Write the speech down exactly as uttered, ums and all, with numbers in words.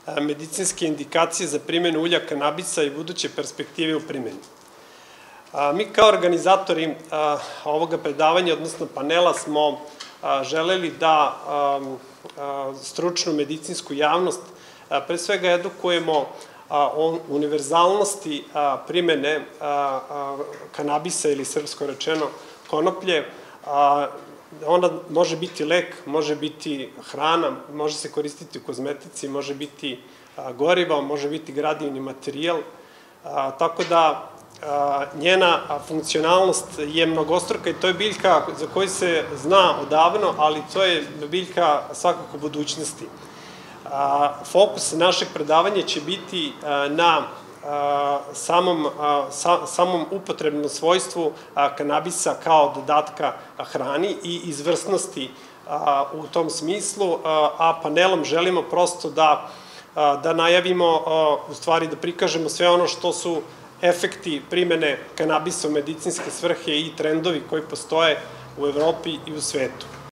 medicinske indikacije za primjenu ulja kanabisa i buduće perspektive u primjeni. Mi kao organizatori ovoga predavanja, odnosno panela, smo želeli da stručnu medicinsku javnost pre svega edukujemo o univerzalnosti primjene kanabisa ili srpsko rečeno konoplje. Ona može biti lek, može biti hrana, može se koristiti u kozmetici, može biti gorivo, može biti gradivni materijal, tako da njena funkcionalnost je mnogostruka i to je biljka za koju se zna odavno, ali to je biljka svakako budućnosti. Fokus našeg predavanja će biti na samom upotrebnom svojstvu kanabisa kao dodatka hrani i izvrsnosti u tom smislu, a panelom želimo prosto da najavimo, u stvari da prikažemo sve ono što su efekti primene kanabisa u medicinske svrhe i trendovi koji postoje u Evropi i u svetu.